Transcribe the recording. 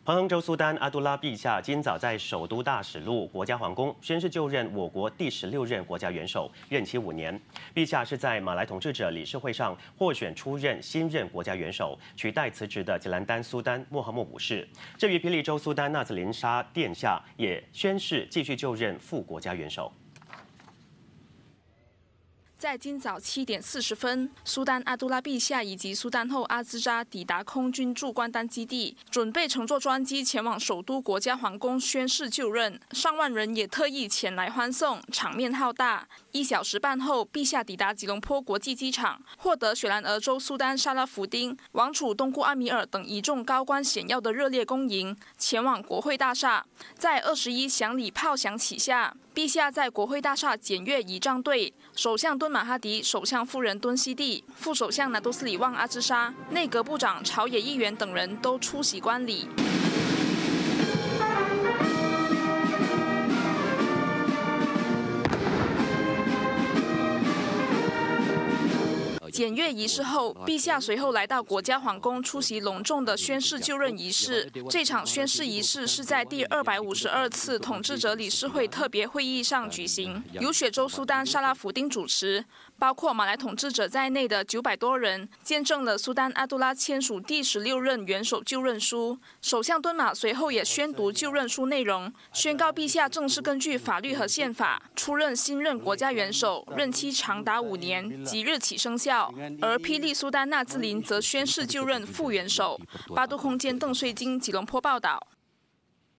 彭亨州苏丹阿杜拉陛下今早在首都大使路国家皇宫宣誓就任我国第16任国家元首，任期5年。陛下是在马来统治者理事会上获选出任新任国家元首，取代辞职的吉兰丹苏丹穆罕默五世。至于霹雳州苏丹纳兹林沙殿下也宣誓继续就任副国家元首。 在今早7点40分，苏丹阿杜拉陛下以及苏丹后阿兹扎抵达空军驻关丹基地，准备乘坐专机前往首都国家皇宫宣誓就任。上万人也特意前来欢送，场面浩大。1小时半后，陛下抵达吉隆坡国际机场，获得雪兰莪州苏丹沙拉福丁、王储东姑阿米尔等一众高官显要的热烈恭迎，前往国会大厦。在21响礼炮响起下， 陛下在国会大厦检阅仪仗队，首相敦马哈迪、首相夫人敦西蒂、副首相拿督斯里旺阿兹莎、内阁部长朝野议员等人都出席观礼。 检阅仪式后，陛下随后来到国家皇宫出席隆重的宣誓就任仪式。这场宣誓仪式是在第252次统治者理事会特别会议上举行，由雪州苏丹沙拉福丁主持，包括马来统治者在内的900多人见证了苏丹阿杜拉签署第16任元首就任书。首相敦马随后也宣读就任书内容，宣告陛下正式根据法律和宪法出任新任国家元首，任期长达5年，即日起生效。 而霹雳苏丹纳兹林则宣誓就任副元首。8度空间邓穗金吉隆坡报道。